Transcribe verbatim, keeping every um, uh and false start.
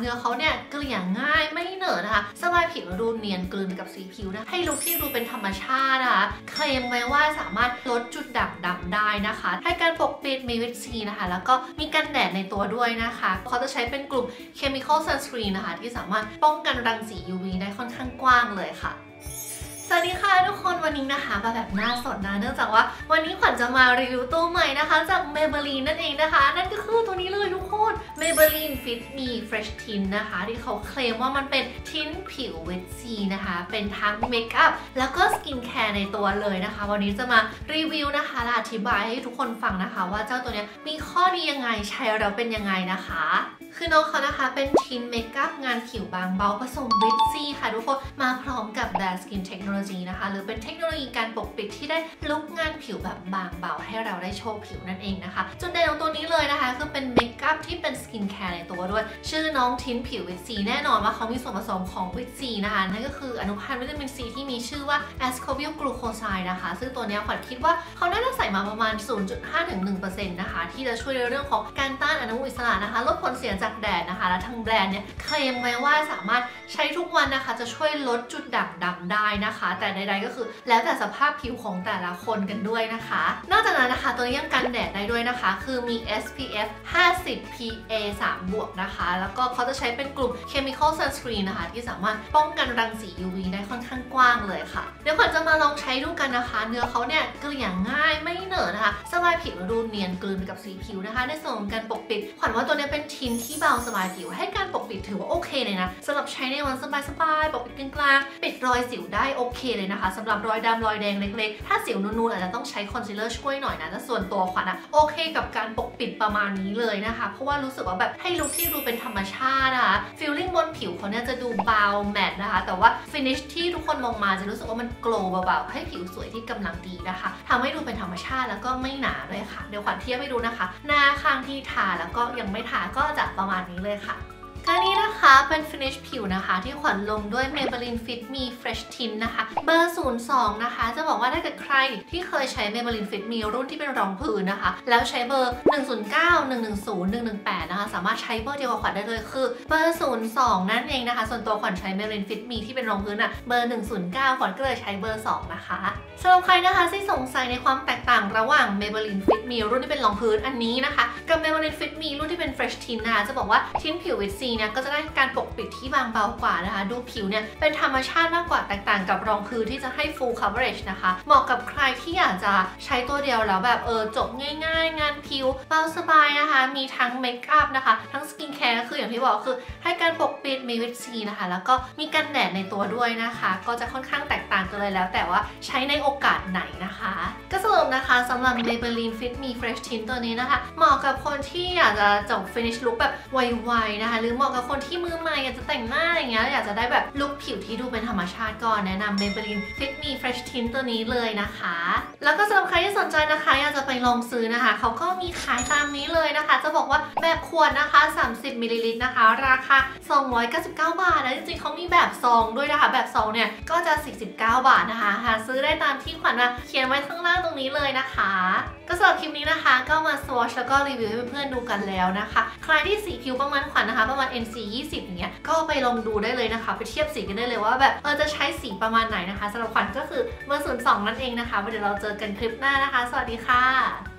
เนื้อเขาเนี่ยเกลี่ยง่ายไม่เหนอะนะคะสบายผิวดูเนียนกลืนกับสีผิวนะให้ลุคที่ดูเป็นธรรมชาตินะคะเคลมไว้ว่าสามารถลดจุดด่างดำได้นะคะให้การปกปิดมีวิตซีนะคะแล้วก็มีกันแดดในตัวด้วยนะคะเขาจะใช้เป็นกลุ่ม Chemical Sunscreen นะคะที่สามารถป้องกันรังสี ยู วี ได้ค่อนข้างกว้างเลยค่ะสวัสดีค่ะทุกคนวันนี้นะคะมาแบบหน้าสดนะเนื่องจากว่าวันนี้ขวัญจะมารีวิวตัวใหม่นะคะจาก Maybelline นั่นเองนะคะนั่นก็คือตัวนี้เลยทุกคน Maybelline Fit Me Fresh Tint นะคะที่เขาเคลมว่ามันเป็นทินผิวเวทซีนะคะเป็นทั้งเมคอัพแล้วก็สกินแคร์ในตัวเลยนะคะวันนี้จะมารีวิวนะคะและอธิบายให้ทุกคนฟังนะคะว่าเจ้าตัวนี้มีข้อดียังไงใช้แล้วเป็นยังไงนะคะคือน้องเขานะคะเป็นทินเมคอัพงานผิวบางเบาผสมวิตซีค่ะทุกคนมาพร้อมกับแบรนด์สกินเทคโนโลยีนะคะหรือเป็นเทคโนโลยีการปกปิดที่ได้ลุกงานผิวแบบบางเบาให้เราได้โชว์ผิวนั่นเองนะคะจุดเด่นของตัวนี้เลยนะคะคือเป็นเมคอัพที่เป็นสกินแคร์ในตัวด้วยชื่อน้องทินผิววิตซีแน่นอนว่าเขามีส่วนผสมของวิตซีนะคะนั่นก็คืออนุพันธ์วิตามินซีที่มีชื่อว่า ascorbyl glucoside นะคะซึ่งตัวนี้ขวัญคิดว่าเขาน่าจะใส่มาประมาณ ศูนย์จุดห้าถึงหนึ่งเปอร์เซ็นต์ นะคะที่จะช่วยในเรื่องของการต้านอนุมูลอิสระนะคะลดผลเสียจากแดดนะคะและทางแบรนด์เนี่ยเคลมไว้ว่าสามารถใช้ทุกวันนะคะจะช่วยลดจุดด่างดำได้นะคะแต่ใดๆก็คือแล้วแต่สภาพผิวของแต่ละคนกันด้วยนะคะนอกจากนั้นนะคะตัวนี้ยังกันแดดได้ด้วยนะคะคือมี เอส พี เอฟ ห้าสิบ พี เอ สาม บวกนะคะแล้วก็เขาจะใช้เป็นกลุ่ม Chemical Sunscreen นะคะที่สามารถป้องกันรังสี ยู วี ได้ค่อนข้างกว้างเลยค่ะเดี๋ยวขวัญจะมาลองใช้ดูกันนะคะเนื้อเขาเนี่ยเกลี่ยง่ายไม่เหนอะนะคะสบายผิวดูเนียนกลืนกับสีผิวนะคะในส่วนของการปกปิดขวัญว่าตัวนี้เป็นทินที่เบาสบายผิวให้การปกปิดถือว่าโอเคเลยนะสำหรับใช้ในวันสบายๆปกปิดกลางๆปิดรอยสิวได้โอเคเลยนะคะสำหรับรอยดำรอยแดงเล็กๆถ้าสิวนูนๆอาจจะต้องใช้คอนซีลเลอร์ช่วยหน่อยนะแต่ส่วนตัวขวัญอะโอเคกับการปกปิดประมาณนี้เลยนะคะเพราะว่ารู้สึกว่าแบบให้ลุคที่ดูเป็นธรรมชาตินะคะฟีลลิ่งบนผิวเขาเนี่ยจะดูเบาแมตต์นะคะแต่ว่าฟินิชที่ทุกคนมองมาจะรู้สึกว่ามันโกลว์เบาๆให้ผิวสวยที่กำลังดีนะคะทำให้ดูเป็นธรรมชาติแล้วก็ไม่หนาด้วยค่ะเดี๋ยวขวัญเทียบให้ดูนะคะหน้าข้างที่ทาแล้วก็ยังไม่ทาก็จะประมาณนี้เลยค่ะอันนี้นะคะเป็น finish ผิวนะคะที่ขวัญลงด้วย Maybelline Fit Me Fresh Tint นะคะเบอร์ ศูนย์ สอง นะคะจะบอกว่าถ้าเกิดใครที่เคยใช้ Maybelline Fit Me รุ่นที่เป็นรองพื้นนะคะแล้วใช้เบอร์ หนึ่ง ศูนย์ เก้า หนึ่ง หนึ่ง ศูนย์ หนึ่ง หนึ่ง แปด นะคะสามารถใช้เบอร์เดียวกับขวัญได้เลยคือเบอร์ ศูนย์ สอง นั่นเองนะคะส่วนตัวขวัญใช้ Maybelline Fit Me ที่เป็นรองพื้นอะเบอร์ หนึ่ง ศูนย์ เก้า ขวัญก็เลยใช้เบอร์ สอง นะคะสำหรับใครนะคะที่สงสัยในความแตกต่างระหว่าง Maybelline Fit Me รุ่นที่เป็นรองพื้นอันนี้นะคะกับ Maybelline Fit Me รุ่นที่เป็น Fresh Tint นะคะจะบอกว่าทินผิววิตซีเนี่ยก็จะได้การปกปิดที่บางเบากว่านะคะดูผิวเนี่ยเป็นธรรมชาติมากกว่าแตกต่างกับรองพื้นที่จะให้ full coverage นะคะเหมาะกับใครที่อยากจะใช้ตัวเดียวแล้วแบบเออจบง่ายๆงานผิวเบาสบายนะคะมีทั้งเมคอัพนะคะทั้งสกินแคร์ก็คืออย่างที่บอกคือให้การปกปิดมีวิตซีนะคะแล้วก็มีกันแดดในตัวด้วยนะคะก็จะค่อนข้างแตกต่างกันเลยแล้วแต่ว่าใช้ในโอกาสไหนนะคะก็สรุปนะคะสำหรับ Maybelline Fit Me Fresh Tint ตัวนี้นะคะเหมาะกับคนที่อยากจะจบ finish look แบบไวๆนะคะหรือเหมาะกับคนที่มือใหม่อยากจะแต่งหน้าอย่างเงี้ยอยากจะได้แบบลุคผิวที่ดูเป็นธรรมชาติก็แนะนำ Maybelline Fit Me Fresh Tint ตัวนี้เลยนะคะแล้วก็สำหรับใครที่สนใจนะคะอยากจะไปลองซื้อนะคะเขาก็มีขายตามนี้เลยนะคะจะบอกว่าแบบขวดนะคะสามสิบมิลลิลิตรนะคะราคาสองร้อยเก้าสิบเก้าบาทนะจริงๆเขามีแบบซองด้วยนะคะแบบซองเนี่ยก็จะสี่สิบเก้าบาทนะคะหาซื้อได้ตามที่ขวัญมาเขียนไว้ข้างล่างตรงนี้เลยนะคะก็สำหรับคลิปนี้นะคะก็มาสวอชแล้วก็รีวิวให้เพื่อนๆดูกันแล้วนะคะใครที่สีผิวประมาณขวัญนะคะประมาณ เอ็น ซี ยี่สิบ อย่างเงี้ยก็ไปลองดูได้เลยนะคะไปเทียบสีกันได้เลยว่าแบบเออจะใช้สีประมาณไหนนะคะสำหรับขวัญก็คือเบอร์ ศูนย์ สอง นั่นเองนะคะเดี๋ยวเราเจอกันคลิปหน้านะคะสวัสดีค่ะ